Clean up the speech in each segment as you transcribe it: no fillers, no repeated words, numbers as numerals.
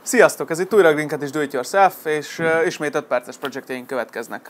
Sziasztok! Ez itt újra Green Cat és Do It Yourself, és ismét 5 perces projektjeink következnek.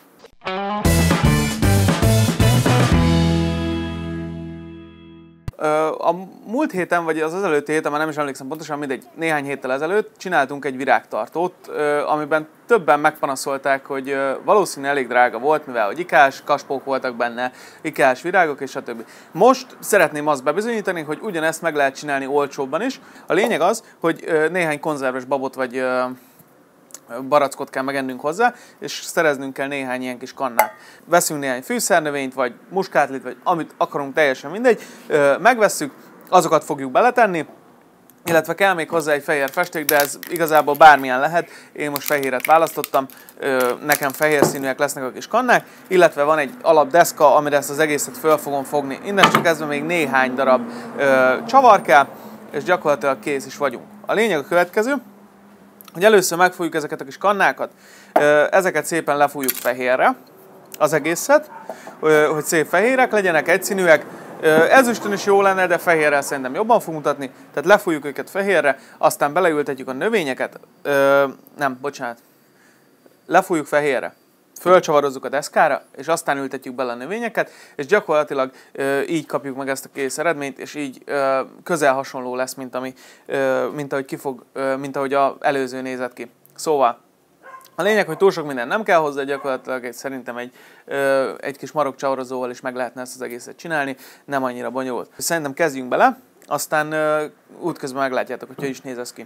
A múlt héten, vagy az előtti héten, már nem is emlékszem pontosan, mindegy, néhány héttel ezelőtt csináltunk egy virágtartót, amiben többen megpanaszolták, hogy valószínűleg elég drága volt, mivel hogy ikás kaspók voltak benne, ikás virágok és a többi. Most szeretném azt bebizonyítani, hogy ugyanezt meg lehet csinálni olcsóbban is. A lényeg az, hogy néhány konzerves babot vagy barackot kell megennünk hozzá, és szereznünk kell néhány ilyen kis kannát. Veszünk néhány fűszernövényt, vagy muskátlit, vagy amit akarunk, teljesen mindegy. Megvesszük, azokat fogjuk beletenni, illetve kell még hozzá egy fehér festék, de ez igazából bármilyen lehet. Én most fehéret választottam, nekem fehér színűek lesznek a kis kannák, illetve van egy alapdeszka, amire ezt az egészet föl fogom fogni. Innentől kezdve még néhány darab csavar kell, és gyakorlatilag kész is vagyunk. A lényeg a következő, hogy először megfújjuk ezeket a kis kannákat, ezeket szépen lefújjuk fehérre, az egészet, hogy szép fehérek legyenek, egyszínűek. Ezüstön is jó lenne, de fehérrel szerintem jobban fog mutatni, tehát lefújjuk őket fehérre, aztán beleültetjük a növényeket, lefújjuk fehérre, fölcsavarozzuk a deszkára, és aztán ültetjük bele a növényeket, és gyakorlatilag így kapjuk meg ezt a kész eredményt, és így közel hasonló lesz, mint ahogy az előző nézett ki. Szóval, a lényeg, hogy túl sok minden nem kell hozzá, gyakorlatilag szerintem egy kis marokcsavarozóval is meg lehetne ezt az egészet csinálni, nem annyira bonyolult. Szerintem kezdjünk bele, aztán útközben meglátjátok, hogy is néz ez ki.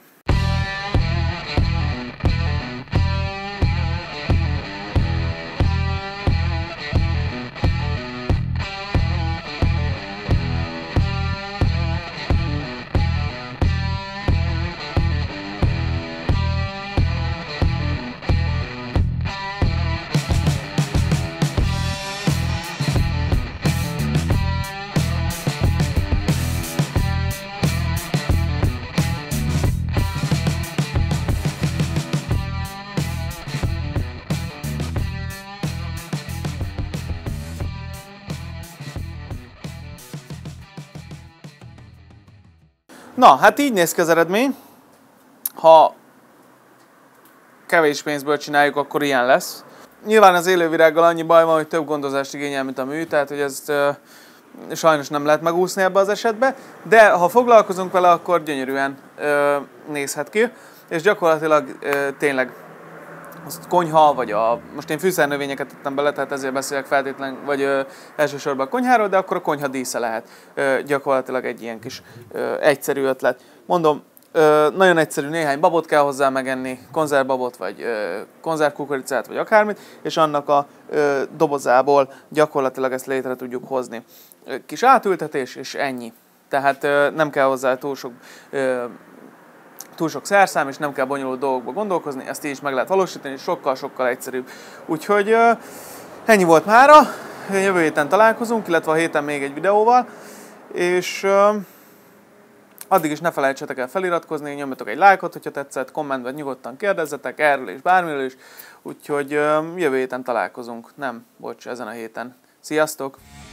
Na, hát így néz ki az eredmény. Ha kevés pénzből csináljuk, akkor ilyen lesz. Nyilván az élővirággal annyi baj van, hogy több gondozást igényel, mint a mű, tehát hogy ezt sajnos nem lehet megúszni ebbe az esetbe, de ha foglalkozunk vele, akkor gyönyörűen nézhet ki, és gyakorlatilag tényleg azt konyha, vagy most én fűszernövényeket tettem bele, tehát ezért beszélek feltétlenül, vagy elsősorban a konyháról, de akkor a konyha dísze lehet gyakorlatilag egy ilyen kis egyszerű ötlet. Mondom, nagyon egyszerű, néhány babot kell hozzá megenni, konzervbabot, vagy konzervkukoricát, vagy akármit, és annak a dobozából gyakorlatilag ezt létre tudjuk hozni. Kis átültetés, és ennyi. Tehát nem kell hozzá túl sok szerszám, és nem kell bonyolult dolgokba gondolkozni, ezt így is meg lehet valósítani, sokkal-sokkal egyszerűbb. Úgyhogy ennyi volt mára, jövő héten találkozunk, illetve a héten még egy videóval, és addig is ne felejtsetek el feliratkozni, nyomjatok egy lájkot, hogyha tetszett, kommentben nyugodtan kérdezzetek erről és bármiről is, úgyhogy jövő héten találkozunk, ezen a héten. Sziasztok!